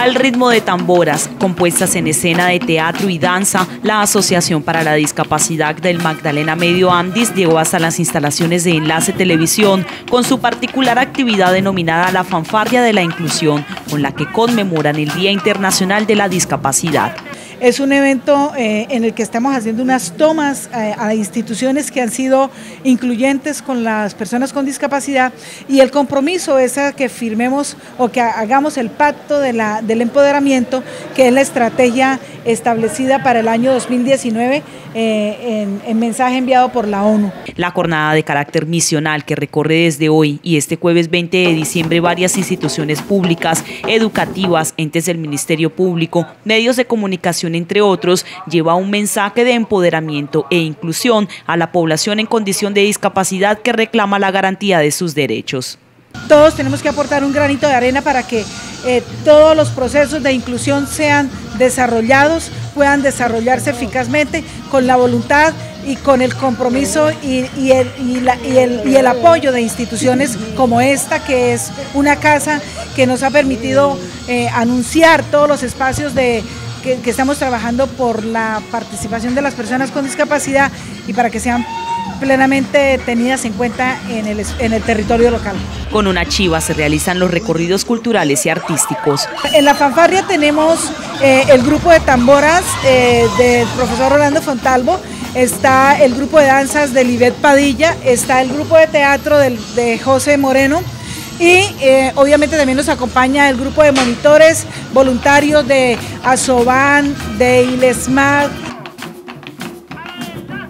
Al ritmo de tamboras, compuestas en escena de teatro y danza, la Asociación para la Discapacidad del Magdalena Medio Andis llegó hasta las instalaciones de Enlace Televisión con su particular actividad denominada la Fanfarria de la Inclusión, con la que conmemoran el Día Internacional de la Discapacidad. Es un evento en el que estamos haciendo unas tomas a instituciones que han sido incluyentes con las personas con discapacidad, y el compromiso es a que firmemos o que hagamos el pacto del empoderamiento, que es la estrategia establecida para el año 2019 en mensaje enviado por la ONU. La jornada de carácter misional que recorre desde hoy y este jueves 20 de diciembre varias instituciones públicas, educativas, entes del Ministerio Público, medios de comunicación, entre otros, lleva un mensaje de empoderamiento e inclusión a la población en condición de discapacidad que reclama la garantía de sus derechos. Todos tenemos que aportar un granito de arena para que todos los procesos de inclusión sean desarrollados, puedan desarrollarse eficazmente con la voluntad y con el compromiso y el apoyo de instituciones como esta, que es una casa que nos ha permitido anunciar todos los espacios que estamos trabajando por la participación de las personas con discapacidad y para que sean plenamente tenidas en cuenta en el territorio local. Con una chiva se realizan los recorridos culturales y artísticos. En la fanfarria tenemos el grupo de tamboras del profesor Rolando Fontalvo, está el grupo de danzas de Libet Padilla, está el grupo de teatro de José Moreno, y obviamente también nos acompaña el grupo de monitores voluntarios de Asoban, de Ilesmar,